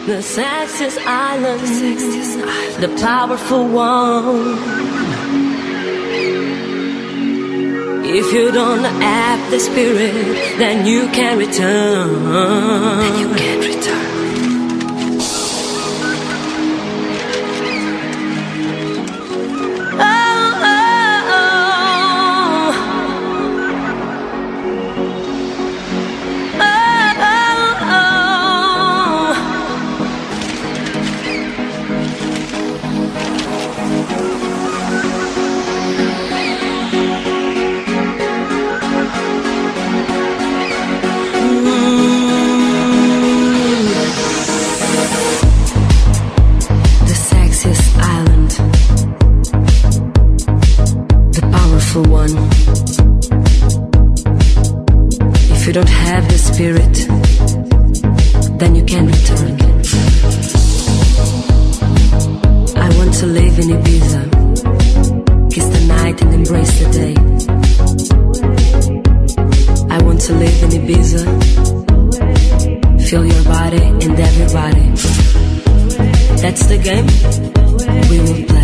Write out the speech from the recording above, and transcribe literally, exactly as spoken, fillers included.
The sexiest island, the powerful one. If you don't have the spirit, then you can return. Then you can't return. One. If you don't have the spirit, then you can return. I want to live in Ibiza, kiss the night and embrace the day. I want to live in Ibiza, feel your body and everybody. That's the game we will play.